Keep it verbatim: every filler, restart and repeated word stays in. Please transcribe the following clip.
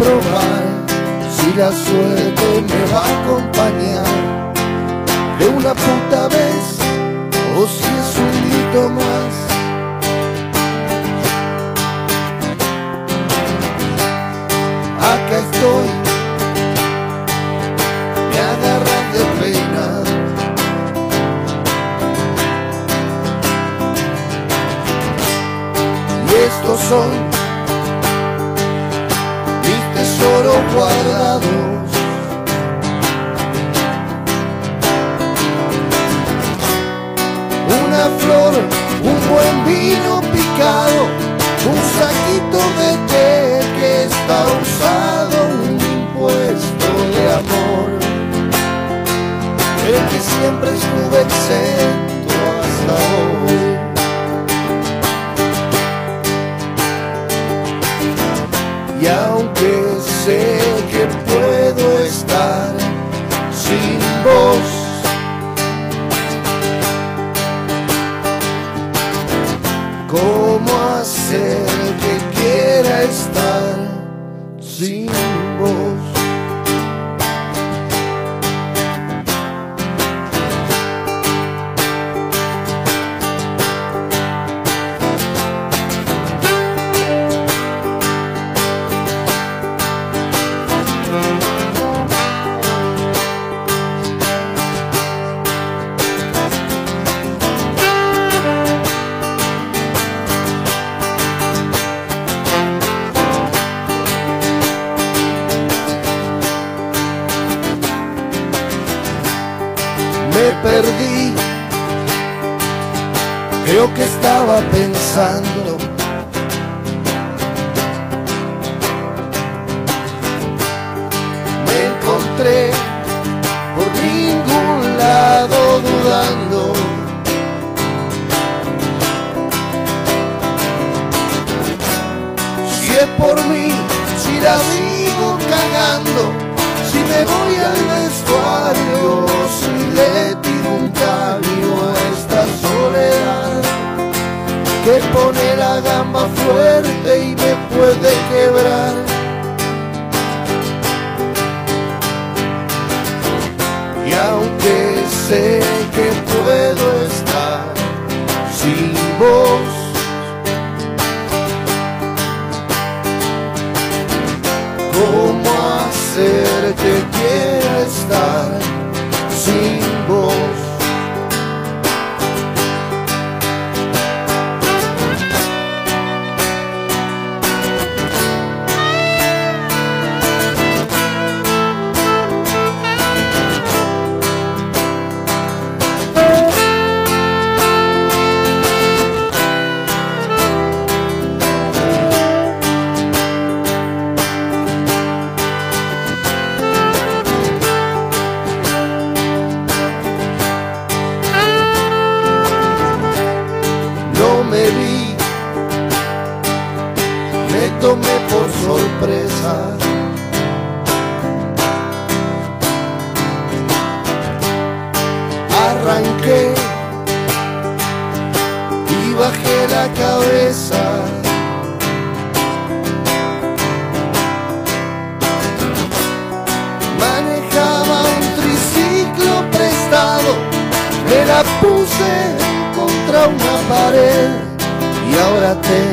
probar si la suerte me va a acompañar de una puta vez o si es un grito más. Acá estoy, me agarran de pena, y estos son mis tesoros guardados. Una flor, un buen vino picado, un saquito de té que está usado, un impuesto de amor, el que siempre estuve exento hasta hoy. Y aunque sé que puedo estar sin vos, ¿cómo hacer que quiera estar sin vos? Me perdí, creo que estaba pensando me encontré por ningún lado dudando. Si es por mí, si la sigo cagando, si me voy al vestuario, si le tiro un cambio a esta soledad que pone la gamba fuerte y me puede quebrar. Y aunque sé que puedo estar sin vos, ¿cómo hacer que quiera estar sin vos? Me vi, me tomé por sorpresa, arranqué y bajé la cabeza. Manejaba un triciclo prestado, me la puse contra una pared y ahora te